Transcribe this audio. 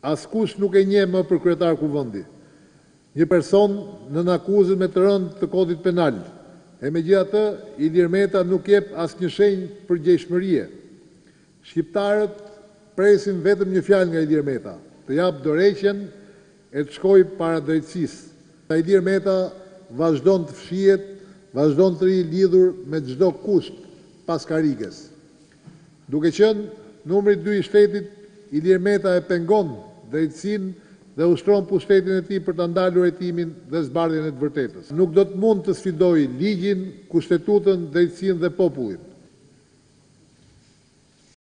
Askush nuk e njeh më për kryetar kuvendi. Një person nën akuzën me të rënd të kodit penal. E megjithatë, Ilir Meta nuk jep asnjë shenjë për gjejshmërie. Shqiptarët presin vetëm një fjalë nga Ilir Meta, të japë dorëheqjen e të shkojë para drejtësisë. Ilir Meta vazhdon të fshihet, vazhdon të rrijë lidhur me çdo kusht pas karrikës. Duke qenë numri 2 i shtetit, Ilir Meta e pengon drejtësinë dhe ushtron pushtetin e tij për ta ndalur hetimin dhe zbardhjen e të vërtetës. Nuk do të mund të sfidojë ligjin, kushtetutën, drejtësinë dhe popullin.